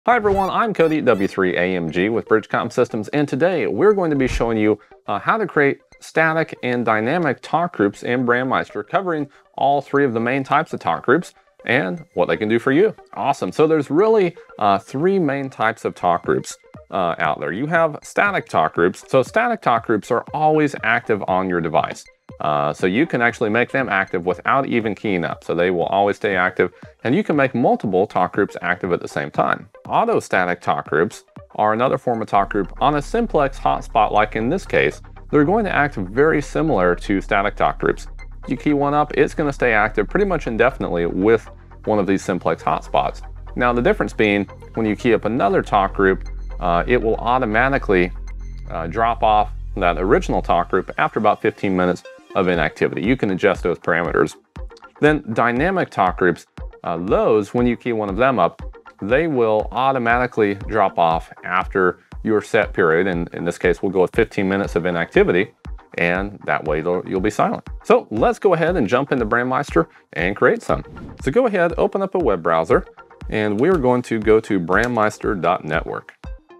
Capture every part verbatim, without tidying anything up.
Hi everyone, I'm Cody at W three A M G with BridgeCom Systems, and today we're going to be showing you uh, how to create static and dynamic talk groups in Brandmeister, covering all three of the main types of talk groups and what they can do for you. Awesome. So there's really uh, three main types of talk groups uh, out there. You have static talk groups. So static talk groups are always active on your device. Uh, so you can actually make them active without even keying up. So they will always stay active, and you can make multiple talk groups active at the same time. Auto static talk groups are another form of talk group on a simplex hotspot. Like in this case, they're going to act very similar to static talk groups. You key one up, it's going to stay active pretty much indefinitely with one of these simplex hotspots. Now the difference being, when you key up another talk group, uh, it will automatically uh, drop off that original talk group after about fifteen minutes of inactivity. You can adjust those parameters. Then dynamic talk groups, uh, those, when you key one of them up, they will automatically drop off after your set period. And in this case, we'll go with fifteen minutes of inactivity, and that way you'll be silent. So let's go ahead and jump into Brandmeister and create some. So go ahead, open up a web browser, and we're going to go to brandmeister dot network.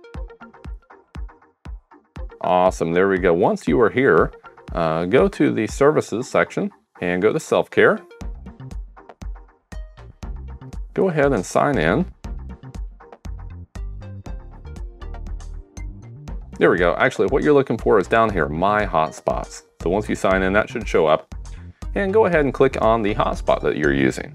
Awesome, there we go. Once you are here, Uh, go to the services section and go to self-care. Go ahead and sign in. There we go. Actually, what you're looking for is down here, My Hotspots. So once you sign in, that should show up. And go ahead and click on the hotspot that you're using.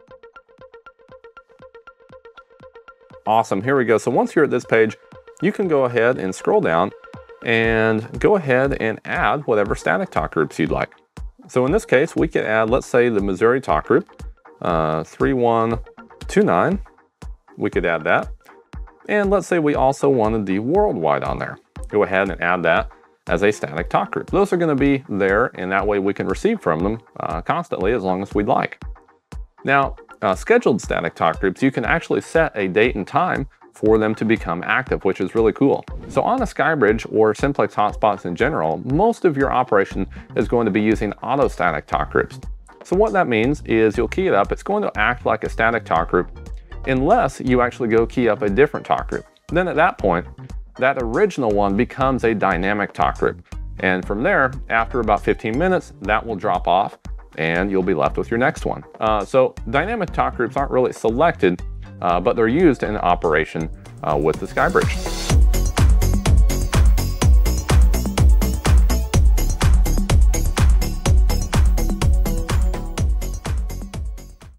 Awesome, here we go. So once you're at this page, you can go ahead and scroll down and go ahead and add whatever static talk groups you'd like. So in this case, we could add, let's say, the Missouri talk group, uh, three one two nine. We could add that. And let's say we also wanted the worldwide on there. Go ahead and add that as a static talk group. Those are going to be there, and that way we can receive from them uh, constantly as long as we'd like. Now, uh, scheduled static talk groups, you can actually set a date and time for them to become active, which is really cool. So on a SkyBridge or simplex hotspots in general, most of your operation is going to be using auto static talk groups. So what that means is you'll key it up, it's going to act like a static talk group unless you actually go key up a different talk group. Then at that point, that original one becomes a dynamic talk group. And from there, after about fifteen minutes, that will drop off and you'll be left with your next one. Uh, so dynamic talk groups aren't really selected, Uh, but they're used in operation uh, with the SkyBridge.